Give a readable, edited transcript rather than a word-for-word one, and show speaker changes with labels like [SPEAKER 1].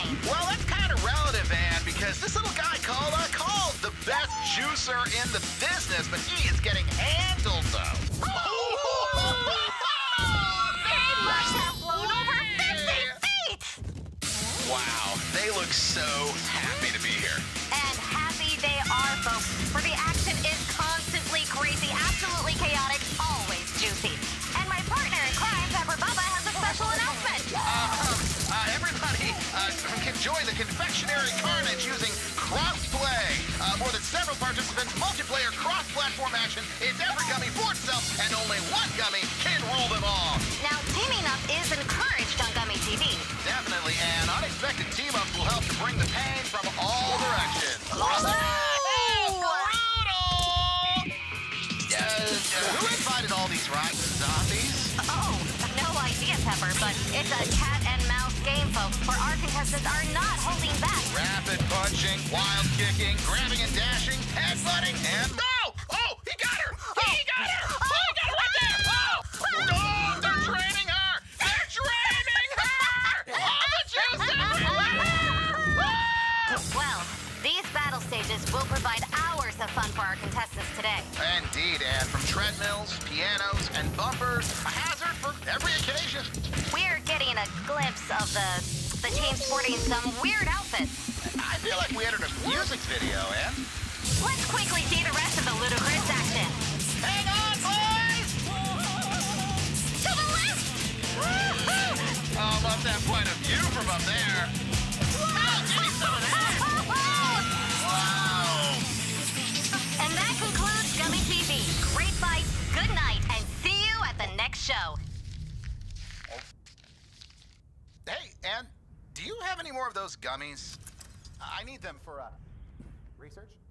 [SPEAKER 1] Well, that's kind of relative, Ann, because this little guy called the best juicer in the business, but he is getting handled, though.
[SPEAKER 2] They must have flown over 50 feet!
[SPEAKER 1] Wow, they look so happy to be here.
[SPEAKER 2] And happy they are, folks, for the action is constantly crazy, absolutely chaotic, always juicy. And my partner in crime, Pepper Bubba, has a special announcement.
[SPEAKER 1] Everybody can join the confectionery carnage using crossplay. More than several participants, multiplayer cross-platform action is every gummy for itself, and only one gummy can rule them all.
[SPEAKER 2] Now, teaming up is encouraged on Gummy TV.
[SPEAKER 1] Definitely, and unexpected team-ups will help to bring the pain from all directions. Who invited all these rotten zombies?
[SPEAKER 2] Oh, no idea, Pepper, but it's a cat and mouse game, folks, where our contestants are not holding back.
[SPEAKER 1] Rapid punching, wild kicking, grabbing and dashing, headbutting, and... No! Oh, he got her! He got her! Oh, he got her right there! Oh! No, they're training her! They're training her! All the juice everywhere!
[SPEAKER 2] Well, these battle stages will provide hours of fun for our contestants today.
[SPEAKER 1] Indeed, and from treadmills, pianos, and bumpers, a hazard for every occasion.
[SPEAKER 2] We're getting a glimpse of the team sporting some weird outfits.
[SPEAKER 1] I feel like we entered a music video, Ann.
[SPEAKER 2] Let's quickly see the rest of the ludicrous action.
[SPEAKER 1] Hang on, boys!
[SPEAKER 2] To the left! Woo-hoo!
[SPEAKER 1] Oh, love that point of view from up there. Oh, give me some of that! Wow!
[SPEAKER 2] And that concludes Gummy TV. Great fight, good night, and see you at the next show.
[SPEAKER 1] Hey, Ann, do you have any more of those gummies? I need them for, research?